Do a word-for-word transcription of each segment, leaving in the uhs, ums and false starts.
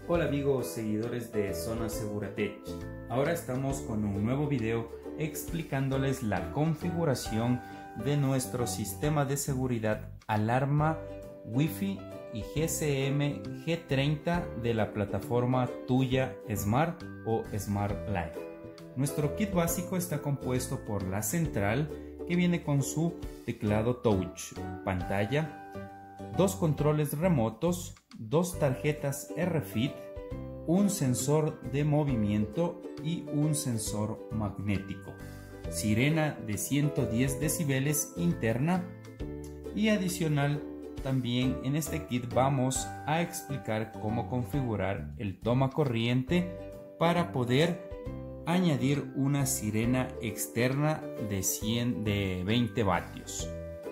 Hola amigos seguidores de Zona Seguratech. Ahora estamos con un nuevo video explicándoles la configuración de nuestro sistema de seguridad alarma Wi-Fi y G C M G treinta de la plataforma Tuya Smart o Smart Life. Nuestro kit básico está compuesto por la central, que viene con su teclado touch, pantalla, dos controles remotos, dos tarjetas R F I D, un sensor de movimiento y un sensor magnético, sirena de ciento diez decibeles interna, y adicional también en este kit vamos a explicar cómo configurar el toma corriente para poder añadir una sirena externa de, cien, de veinte vatios.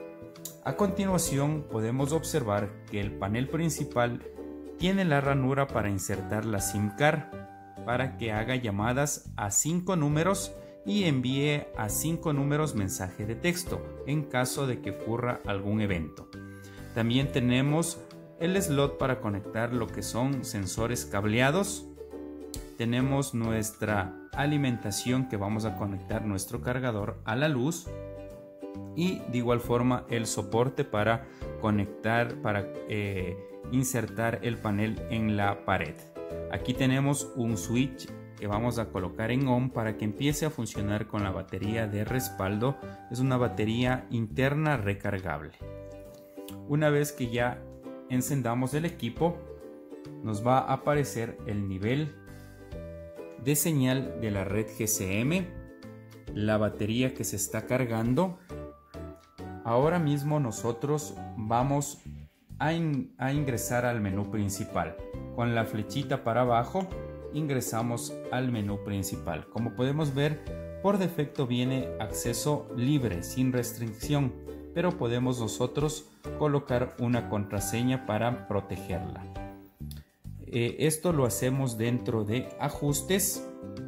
A continuación podemos observar que el panel principal tiene la ranura para insertar la SIM card para que haga llamadas a cinco números y envíe a cinco números mensaje de texto en caso de que ocurra algún evento. También tenemos el slot para conectar lo que son sensores cableados. Tenemos nuestra alimentación, que vamos a conectar nuestro cargador a la luz, y de igual forma el soporte para conectar, para eh, insertar el panel en la pared. Aquí tenemos un switch que vamos a colocar en on para que empiece a funcionar con la batería de respaldo. Es una batería interna recargable. Una vez que ya encendamos el equipo, nos va a aparecer el nivel de señal de la red G C M, la batería que se está cargando. Ahora mismo nosotros vamos a, in, a ingresar al menú principal. Con la flechita para abajo ingresamos al menú principal. Como podemos ver, por defecto viene acceso libre, sin restricción, pero podemos nosotros colocar una contraseña para protegerla. Eh, esto lo hacemos dentro de ajustes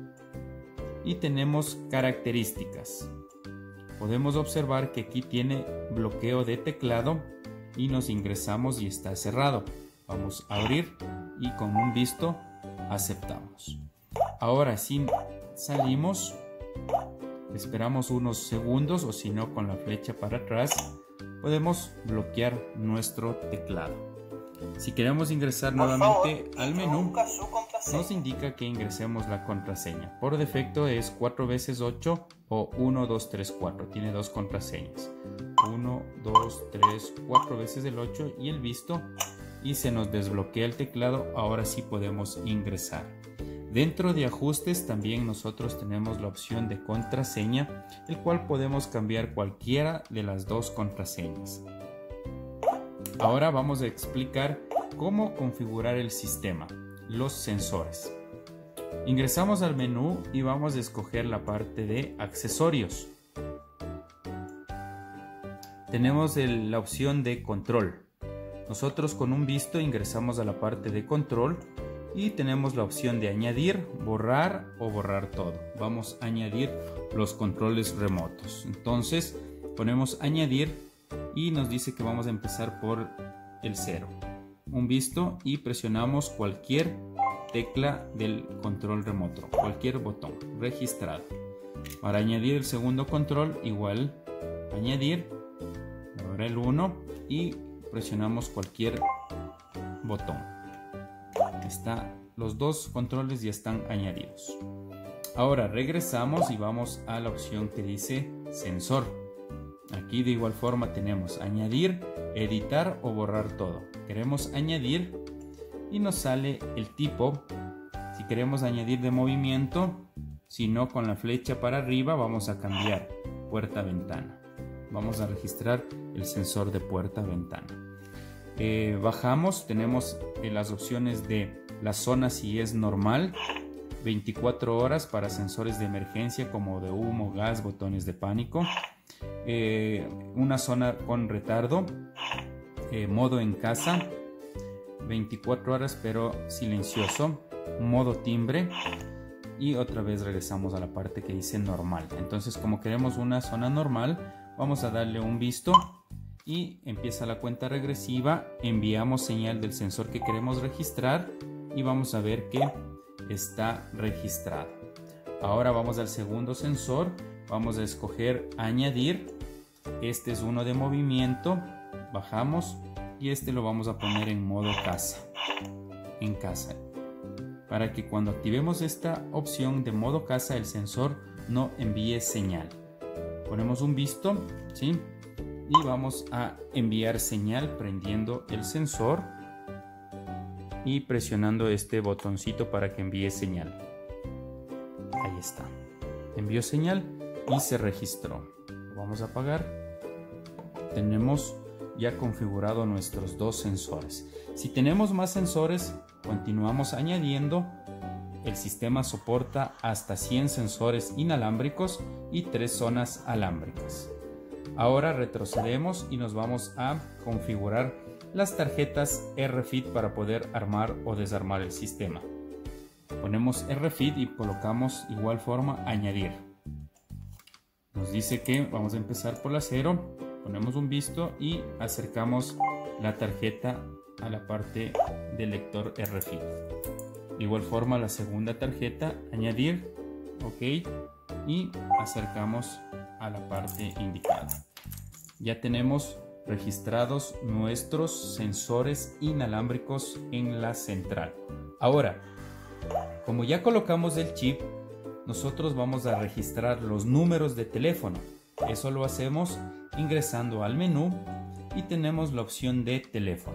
y tenemos características. Podemos observar que aquí tiene bloqueo de teclado y nos ingresamos y está cerrado. Vamos a abrir y con un visto aceptamos. Ahora sí salimos, esperamos unos segundos, o si no con la flecha para atrás podemos bloquear nuestro teclado. Si queremos ingresar Por nuevamente favor, al menú, nos indica que ingresemos la contraseña. Por defecto es cuatro veces ocho o uno, dos, tres, cuatro. Tiene dos contraseñas. uno, dos, tres, cuatro veces el ocho y el visto. Y se nos desbloquea el teclado. Ahora sí podemos ingresar. Dentro de ajustes también nosotros tenemos la opción de contraseña, el cual podemos cambiar cualquiera de las dos contraseñas. Ahora vamos a explicar cómo configurar el sistema, los sensores. Ingresamos al menú y vamos a escoger la parte de accesorios. Tenemos el, la opción de control. Nosotros con un visto ingresamos a la parte de control y tenemos la opción de añadir, borrar o borrar todo. Vamos a añadir los controles remotos. Entonces ponemos añadir y nos dice que vamos a empezar por el cero. Un visto y presionamos cualquier tecla del control remoto, cualquier botón registrado. Para añadir el segundo control, igual añadir, ahora el uno, y presionamos cualquier botón. Está, los dos controles ya están añadidos. Ahora regresamos y vamos a la opción que dice sensor. Aquí de igual forma tenemos añadir, editar o borrar todo. Queremos añadir y nos sale el tipo. Si queremos añadir de movimiento, si no, con la flecha para arriba vamos a cambiar puerta-ventana. Vamos a registrar el sensor de puerta-ventana. Eh, bajamos, tenemos eh, las opciones de la zona si es normal, veinticuatro horas para sensores de emergencia como de humo, gas, botones de pánico. Eh, una zona con retardo, eh, modo en casa, veinticuatro horas pero silencioso, modo timbre, y otra vez regresamos a la parte que dice normal. Entonces, como queremos una zona normal, vamos a darle un visto y empieza la cuenta regresiva. Enviamos señal del sensor que queremos registrar y vamos a ver que está registrado. Ahora vamos al segundo sensor, vamos a escoger añadir. Este es uno de movimiento, bajamos y este lo vamos a poner en modo casa, en casa, para que cuando activemos esta opción de modo casa el sensor no envíe señal. Ponemos un visto, ¿sí? Y vamos a enviar señal prendiendo el sensor y presionando este botoncito para que envíe señal. Ahí está, envió señal y se registró. Lo vamos a apagar. Tenemos ya configurado nuestros dos sensores. Si tenemos más sensores, continuamos añadiendo. El sistema soporta hasta cien sensores inalámbricos y tres zonas alámbricas. Ahora retrocedemos y nos vamos a configurar las tarjetas R F I D para poder armar o desarmar el sistema. Ponemos R F I D y colocamos igual forma añadir. Nos dice que vamos a empezar por la cero, ponemos un visto y acercamos la tarjeta a la parte del lector R F I D. De igual forma la segunda tarjeta, añadir, ok, y acercamos a la parte indicada. Ya tenemos registrados nuestros sensores inalámbricos en la central. Ahora, como ya colocamos el chip, nosotros vamos a registrar los números de teléfono. Eso lo hacemos ingresando al menú y tenemos la opción de teléfono.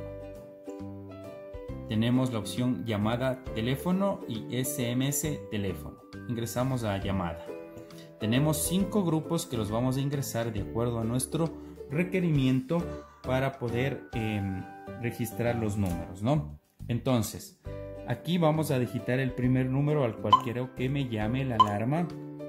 Tenemos la opción llamada teléfono y S M S teléfono. Ingresamos a llamada. Tenemos cinco grupos que los vamos a ingresar de acuerdo a nuestro requerimiento para poder eh, registrar los números, ¿no? Entonces, aquí vamos a digitar el primer número al cual quiero que me llame la alarma.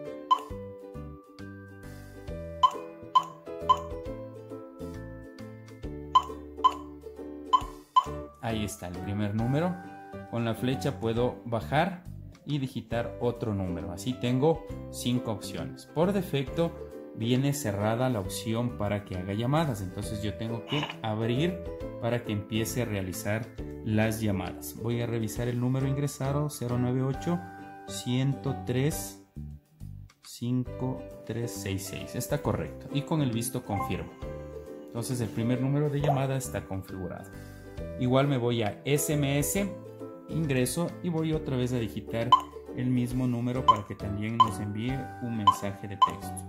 Ahí está el primer número. Con la flecha puedo bajar y digitar otro número. Así tengo cinco opciones. Por defecto viene cerrada la opción para que haga llamadas. Entonces yo tengo que abrir para que empiece a realizar las llamadas. Voy a revisar el número ingresado: cero nueve ocho, ciento tres, cinco tres seis seis. Está correcto. Y con el visto confirmo. Entonces el primer número de llamada está configurado. Igual me voy a S M S, ingreso y voy otra vez a digitar el mismo número para que también nos envíe un mensaje de texto.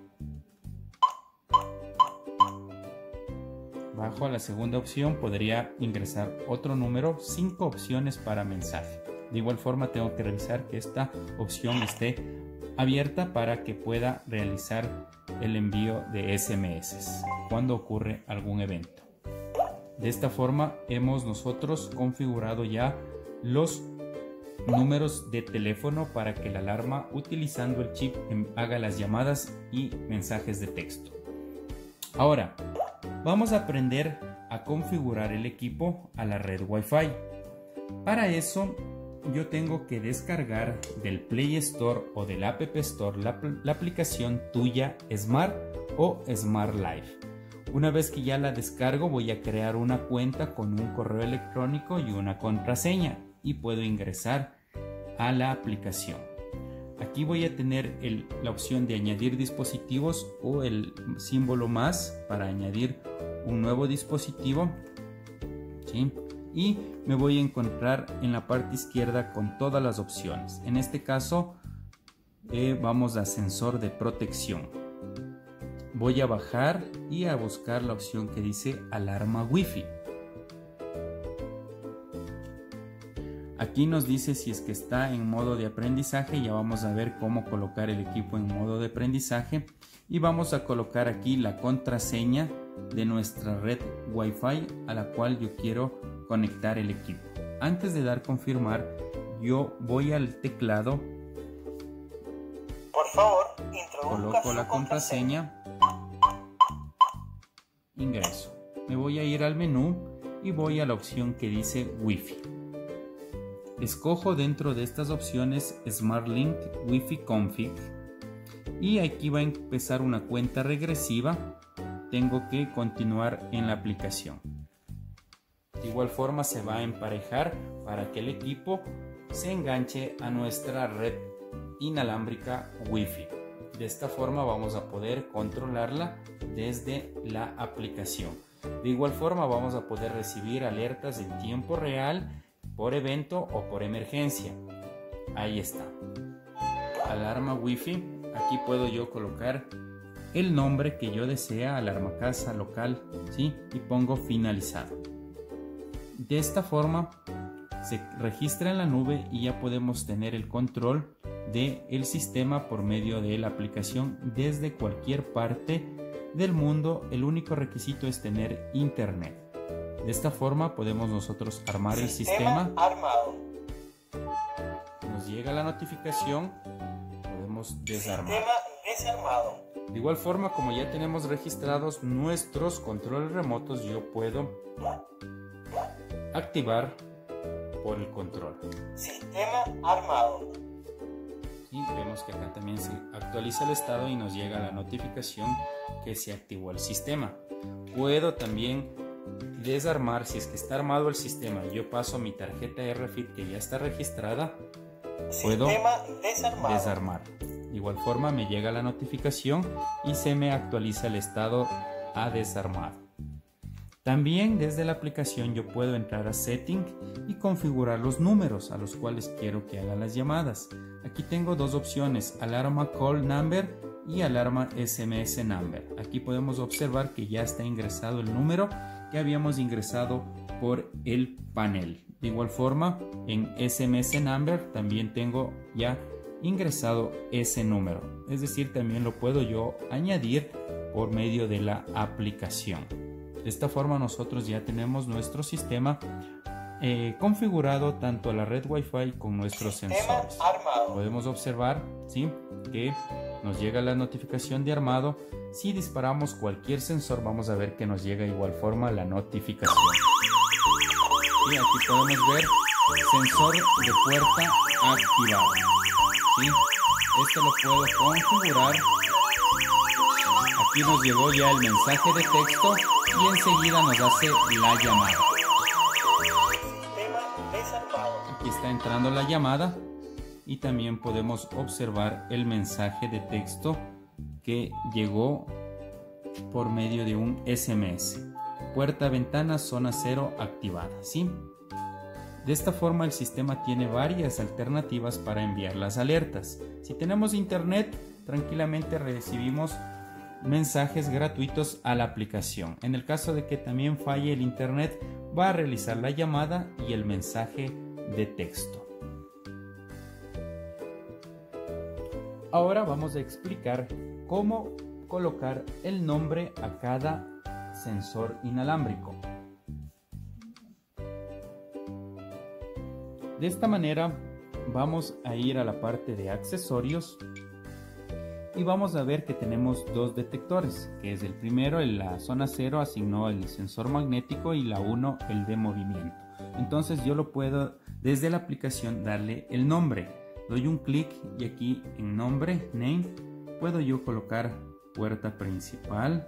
Bajo a la segunda opción, podría ingresar otro número, cinco opciones para mensaje. De igual forma tengo que revisar que esta opción esté abierta para que pueda realizar el envío de S M S cuando ocurre algún evento. De esta forma hemos nosotros configurado ya los números de teléfono para que la alarma, utilizando el chip, haga las llamadas y mensajes de texto. Ahora vamos a aprender a configurar el equipo a la red Wi-Fi. Para eso yo tengo que descargar del Play Store o del App Store la, la aplicación Tuya Smart o Smart Life. Una vez que ya la descargo, voy a crear una cuenta con un correo electrónico y una contraseña y puedo ingresar a la aplicación. Aquí voy a tener el, la opción de añadir dispositivos o el símbolo más para añadir un nuevo dispositivo, ¿sí? Y me voy a encontrar en la parte izquierda con todas las opciones. En este caso eh, vamos a sensor de protección. Voy a bajar y a buscar la opción que dice alarma Wi-Fi. Aquí nos dice si es que está en modo de aprendizaje. Ya vamos a ver cómo colocar el equipo en modo de aprendizaje. Y vamos a colocar aquí la contraseña de nuestra red Wi-Fi a la cual yo quiero conectar el equipo. Antes de dar confirmar, yo voy al teclado. Por favor, introduzca coloco la contraseña. Ingreso. Me voy a ir al menú y voy a la opción que dice Wi-Fi. Escojo dentro de estas opciones SmartLink Wi-Fi Config y aquí va a empezar una cuenta regresiva. Tengo que continuar en la aplicación. De igual forma se va a emparejar para que el equipo se enganche a nuestra red inalámbrica Wi-Fi. De esta forma vamos a poder controlarla desde la aplicación. De igual forma vamos a poder recibir alertas en tiempo real por evento o por emergencia. Ahí está. Alarma Wi-Fi. Aquí puedo yo colocar el nombre que yo desea, alarma casa local, ¿sí? Y pongo finalizado. De esta forma se registra en la nube y ya podemos tener el control del sistema por medio de la aplicación desde cualquier parte del mundo. El único requisito es tener internet. De esta forma podemos nosotros armar el sistema. Armado. Nos llega la notificación, podemos desarmar. Sistema desarmado. De igual forma, como ya tenemos registrados nuestros controles remotos, yo puedo activar por el control. Sistema armado. Y vemos que acá también se actualiza el estado y nos llega la notificación que se activó el sistema. Puedo también desarmar, si es que está armado el sistema, yo paso mi tarjeta R F I D que ya está registrada, puedo Sistema desarmado. desarmar. De igual forma me llega la notificación y se me actualiza el estado a desarmar. También desde la aplicación yo puedo entrar a Setting y configurar los números a los cuales quiero que hagan las llamadas. Aquí tengo dos opciones, Alarma Call Number y Alarma S M S Number. Aquí podemos observar que ya está ingresado el número que habíamos ingresado por el panel. De igual forma, en S M S Number también tengo ya ingresado ese número. Es decir, también lo puedo yo añadir por medio de la aplicación. De esta forma nosotros ya tenemos nuestro sistema eh, configurado tanto a la red Wi-Fi con nuestros Sistema sensores. armado. Podemos observar, ¿sí?, que nos llega la notificación de armado. Si disparamos cualquier sensor vamos a ver que nos llega de igual forma la notificación. Y aquí podemos ver sensor de puerta activado. ¿Sí? Esto lo puedo configurar. Aquí nos llegó ya el mensaje de texto y enseguida nos hace la llamada. Sistema desarmado. Aquí está entrando la llamada y también podemos observar el mensaje de texto que llegó por medio de un S M S. Puerta, ventana, zona cero activada, ¿sí? De esta forma el sistema tiene varias alternativas para enviar las alertas. Si tenemos internet, tranquilamente recibimos mensajes gratuitos a la aplicación. En el caso de que también falle el internet, va a realizar la llamada y el mensaje de texto. Ahora vamos a explicar cómo colocar el nombre a cada sensor inalámbrico. De esta manera vamos a ir a la parte de accesorios y vamos a ver que tenemos dos detectores, que es el primero, en la zona cero asignó el sensor magnético y la uno el de movimiento. Entonces yo lo puedo desde la aplicación darle el nombre. Doy un clic y aquí en nombre, name, puedo yo colocar puerta principal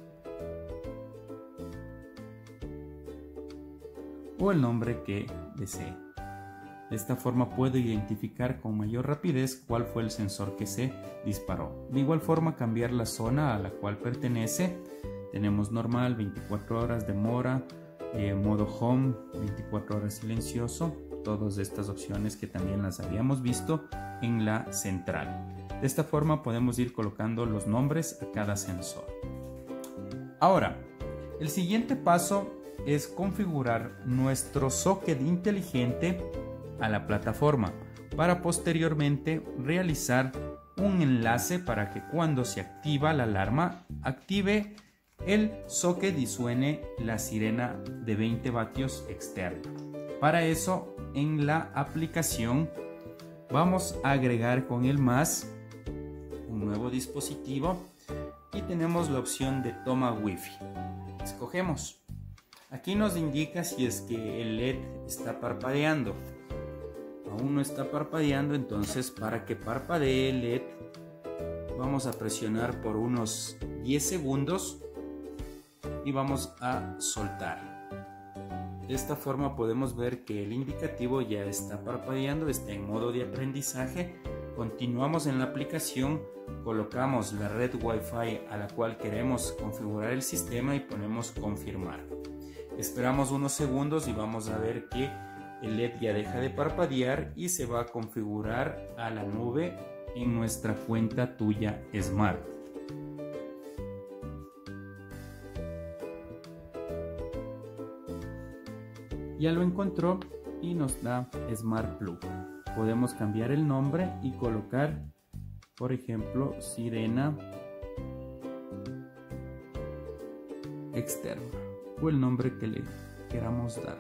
o el nombre que desee. De esta forma puedo identificar con mayor rapidez cuál fue el sensor que se disparó. De igual forma cambiar la zona a la cual pertenece. Tenemos normal, veinticuatro horas, demora, eh, modo home, veinticuatro horas silencioso. Todas estas opciones que también las habíamos visto en la central. De esta forma podemos ir colocando los nombres a cada sensor. Ahora, el siguiente paso es configurar nuestro socket inteligente a la plataforma para posteriormente realizar un enlace para que cuando se activa la alarma active el socket y suene la sirena de veinte vatios externa. Para eso en la aplicación vamos a agregar con el más un nuevo dispositivo y tenemos la opción de toma Wi-Fi. Escogemos. Aquí nos indica si es que el L E D está parpadeando. Aún no está parpadeando, entonces para que parpadee el L E D vamos a presionar por unos diez segundos y vamos a soltar. De esta forma podemos ver que el indicativo ya está parpadeando, está en modo de aprendizaje. Continuamos en la aplicación, colocamos la red Wi-Fi a la cual queremos configurar el sistema y ponemos confirmar. Esperamos unos segundos y vamos a ver que el L E D ya deja de parpadear y se va a configurar a la nube en nuestra cuenta Tuya Smart. Ya lo encontró y nos da Smart Plug. Podemos cambiar el nombre y colocar, por ejemplo, Sirena Externa o el nombre que le queramos dar.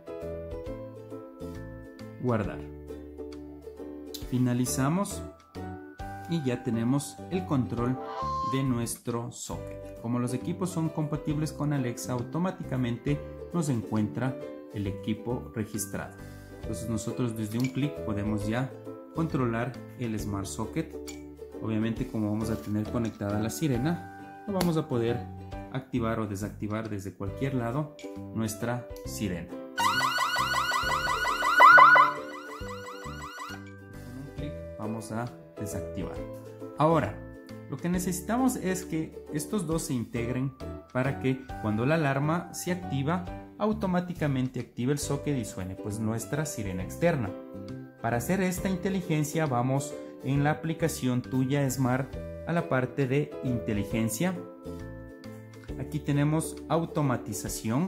Guardar. Finalizamos y ya tenemos el control de nuestro socket. Como los equipos son compatibles con Alexa, automáticamente nos encuentra el equipo registrado. Entonces nosotros desde un clic podemos ya controlar el Smart Socket. Obviamente, como vamos a tener conectada la sirena, lo vamos a poder activar o desactivar desde cualquier lado nuestra sirena. Con un clic vamos a desactivar. Ahora, lo que necesitamos es que estos dos se integren para que cuando la alarma se activa, automáticamente active el socket y suene pues nuestra sirena externa. Para hacer esta inteligencia vamos en la aplicación Tuya Smart a la parte de inteligencia. Aquí tenemos automatización,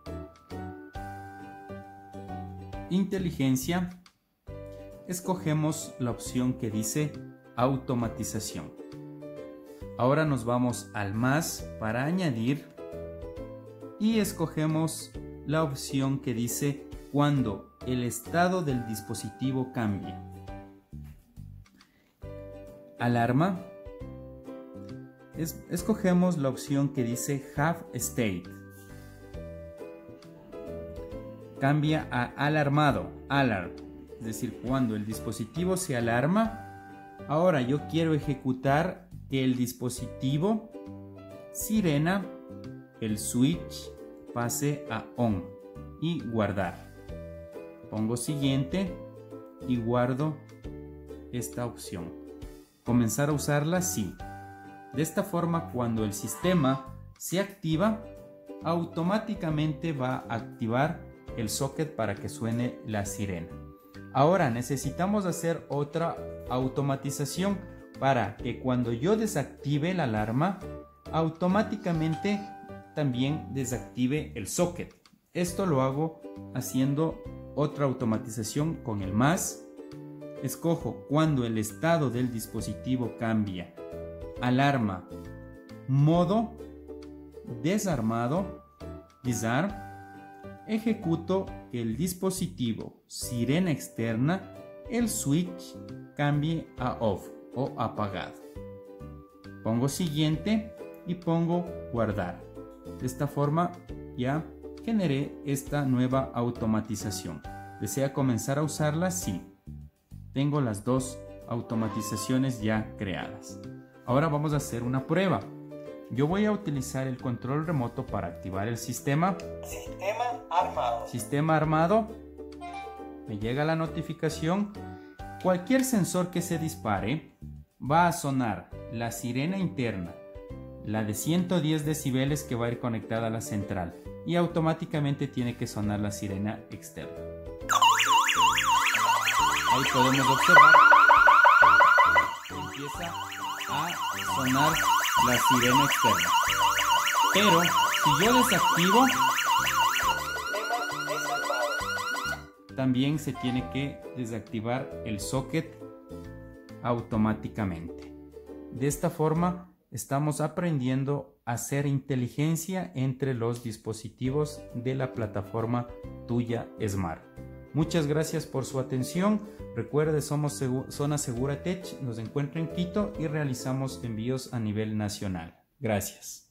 inteligencia. Escogemos la opción que dice automatización. Ahora nos vamos al más para añadir y escogemos la opción que dice cuando el estado del dispositivo cambie. Alarma. Es, escogemos la opción que dice Have State. Cambia a alarmado, alarm, es decir, cuando el dispositivo se alarma. Ahora yo quiero ejecutar que el dispositivo sirena, el switch, pase a on y guardar. Pongo siguiente y guardo esta opción. Comenzar a usarla, sí. De esta forma, cuando el sistema se activa, automáticamente va a activar el socket para que suene la sirena. Ahora necesitamos hacer otra automatización para que cuando yo desactive la alarma, automáticamente también desactive el socket. Esto lo hago haciendo otra automatización con el más. Escojo cuando el estado del dispositivo cambia. Alarma, modo desarmado, disarm. Ejecuto que el dispositivo sirena externa, el switch, cambie a off o apagado. Pongo siguiente y pongo guardar. De esta forma ya generé esta nueva automatización. ¿Desea comenzar a usarla? Sí. Tengo las dos automatizaciones ya creadas. Ahora vamos a hacer una prueba. Yo voy a utilizar el control remoto para activar el sistema. Sistema armado. Sistema armado. Me llega la notificación. Cualquier sensor que se dispare va a sonar la sirena interna, la de ciento diez decibeles que va a ir conectada a la central, y automáticamente tiene que sonar la sirena externa. Ahí podemos observar que empieza a sonar la sirena externa. Pero si yo desactivo, Sistema desarmado. también se tiene que desactivar el socket automáticamente. De esta forma estamos aprendiendo a hacer inteligencia entre los dispositivos de la plataforma Tuya Smart. Muchas gracias por su atención. Recuerde, somos Zona Segura Tech, nos encuentra en Quito y realizamos envíos a nivel nacional. Gracias.